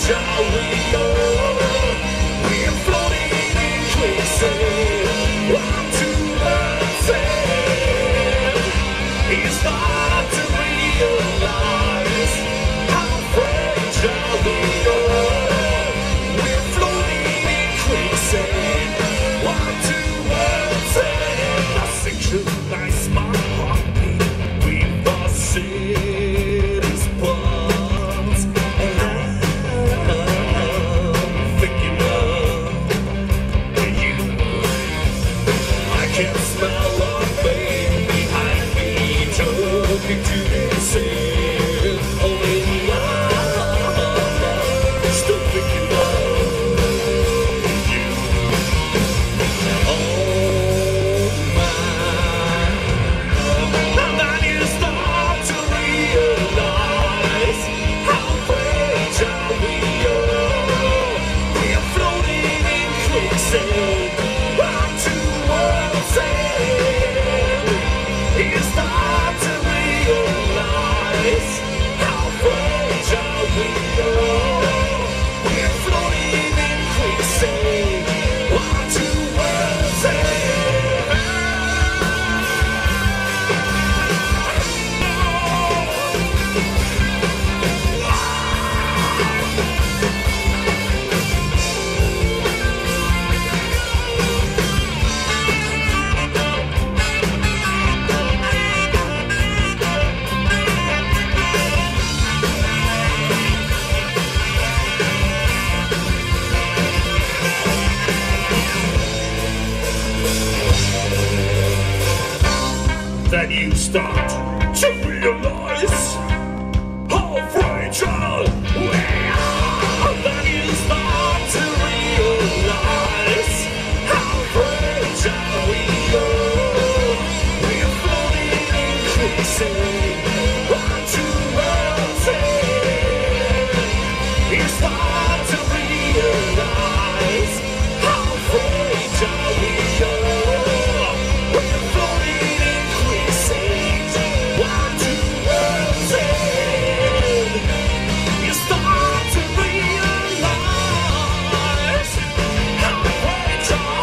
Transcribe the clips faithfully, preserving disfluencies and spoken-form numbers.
fragile we are. We're floating in quicksand, one to one sand. It's hard to realize how fragile we are. We're floating in quicksand, one to one sand. I synchronize my heartbeat with the city's pulse, and I'm thinking of you. I can smell a flame behind me, talking to myself. Oh, and I'm still thinking of you. Oh my. And then you start to realize how fragile we are. We are floating in quicksand, one to one sand. You start to realize how fragile we are. We are floating in quicksand, one to one sand. Then you start to realize how fragile we are. Then you start to realize how fragile we are. We're floating in quicksand, one to one sand. You start to realize how fragile we are. We're floating in quicksand, one to one sand. You start to realize how fragile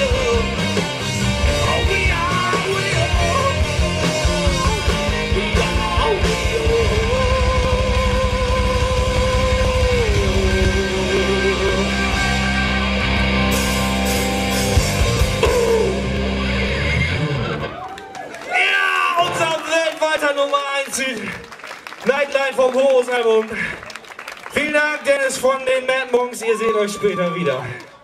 we are, we are, we are, we are. Ja, unser weltweiter Nummer eins Nightline vom Horus Album. Vielen Dank, Dennis von den Mad Monks. Ihr seht euch später wieder.